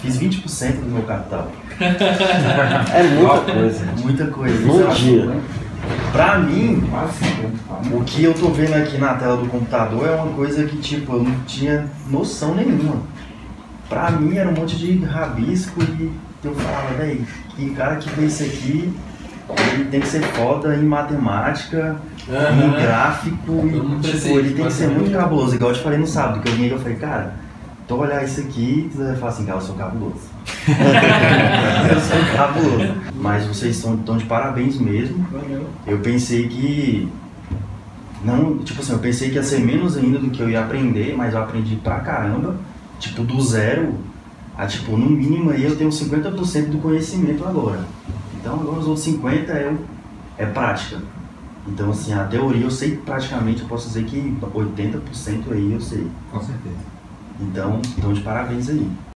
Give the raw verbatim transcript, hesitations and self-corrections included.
Fiz vinte por cento do meu capital. É muita coisa. Muita coisa. Num dia. Pra mim, o que eu tô vendo aqui na tela do computador é uma coisa que, tipo, eu não tinha noção nenhuma. Pra mim era um monte de rabisco e eu falava, véi, que cara que fez isso aqui, ele tem que ser foda em matemática, uhum. em gráfico, e tipo, ele tem que ser muito cabuloso, igual eu te falei no sábado, que eu vim e eu falei, cara, tô olhar isso aqui e você vai falar assim, cara, eu sou cabuloso. Eu sou cabuloso. Mas vocês estão, estão de parabéns mesmo. Eu pensei que... Não, tipo assim, eu pensei que ia ser menos ainda do que eu ia aprender, mas eu aprendi pra caramba. Tipo, do zero a, tipo, no mínimo aí eu tenho cinquenta por cento do conhecimento agora. Então agora os outros cinquenta por cento é, é prática. Então assim, a teoria eu sei praticamente, eu posso dizer que oitenta por cento aí eu sei. Com certeza. Então, então de parabéns aí.